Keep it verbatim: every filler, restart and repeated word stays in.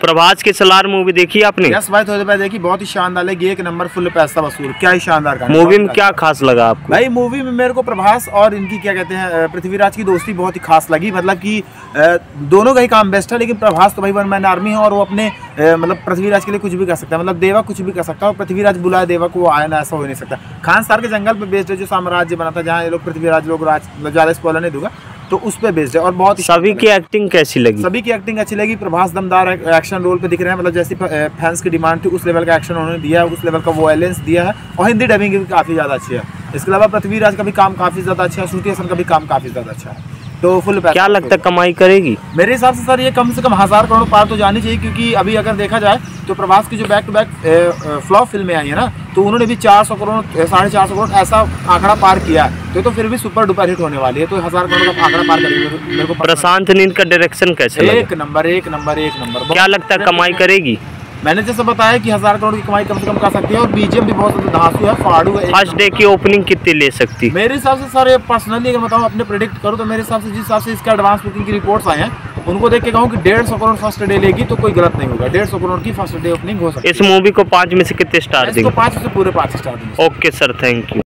प्रभास की सलार मूवी देखी आपने? यस भाई, थोड़ी देर देखी, बहुत ही शानदार है, एक नंबर फुल पैसा वसूल, क्या ही शानदार मूवी में क्या खास लगा आपको? भाई मूवी में मेरे को प्रभास और इनकी क्या कहते हैं पृथ्वीराज की दोस्ती बहुत ही खास लगी। मतलब कि दोनों का ही काम बेस्ट है, लेकिन प्रभास तो भाई वन मैन आर्मी है और वो अपने मतलब पृथ्वीराज के लिए कुछ भी कर सकता है। मतलब देवा कुछ भी कर सकता है और पृथ्वीराज बुलाए देवा को, वो आया ना, ऐसा हो नहीं सकता। खान सार के जंगल पे बेस्ड है, जो साम्राज्य बना था जहाँ ये लोग पृथ्वीराज लोग राज, ज्यादा स्पॉइलर नहीं दूंगा, तो उस पे बेस्ड है। और बहुत ही सभी की एक्टिंग कैसी लगी? सभी की एक्टिंग अच्छी लगी। प्रभास दमदार एक्शन रोल पे दिख रहे हैं, मतलब जैसी फैंस की डिमांड थी उस लेवल का एक्शन उन्होंने दिया है, उस लेवल का वॉयलेंस दिया है। और हिंदी डबिंग भी काफ़ी ज़्यादा अच्छी है। इसके अलावा पृथ्वीराज का भी काम काफ़ी ज़्यादा अच्छा है, श्रुति हसन का भी काम काफ़ी ज़्यादा अच्छा है। तो फुल पैसा। क्या लगता है कमाई करेगी? मेरे हिसाब से सर ये कम से कम हज़ार करोड़ पार तो जानी चाहिए, क्योंकि अभी अगर देखा जाए तो प्रभास की जो बैक टू बैक फ्लॉप फिल्में आई है ना, तो उन्होंने भी चार सौ करोड़ साढ़े चार सौ करोड़ ऐसा आंकड़ा पार किया है। तो, तो फिर भी सुपर डुपर हिट होने वाली है, तो हज़ार करोड़ का आंकड़ा पार करेगी। मेरे को प्रशांत नील का डायरेक्शन कैसे लगा? एक नंबर एक नंबर एक नंबर। क्या लगता है कमाई करेगी? मैंने जैसे बताया कि हज़ार करोड़ की कमाई कम से कम कर सकती है। और बीजीएम भी बहुत ज़्यादा धांसू है, फाड़ू है। फर्स्ट डे की ओपनिंग कितनी ले सकती? मेरे हिसाब से सर पर्सनली अगर बताऊँ, अपने प्रेडिक्ट करूँ तो मेरे हिसाब से जिस हिसाब से इसके एडवांस बुकिंग की रिपोर्ट्स आए हैं उनको देख के कहूँ कि डेढ़ सौ करोड़ फर्स्ट डे लेगी तो कोई गलत नहीं होगा। डेढ़ सौ करोड़ की फर्स्ट डे ओपनिंग हो सकती है। इस मूवी को पाँच में से कितने स्टार देंगे? पाँच से पूरे पाँच स्टार देंगे। Okay sir, thank you.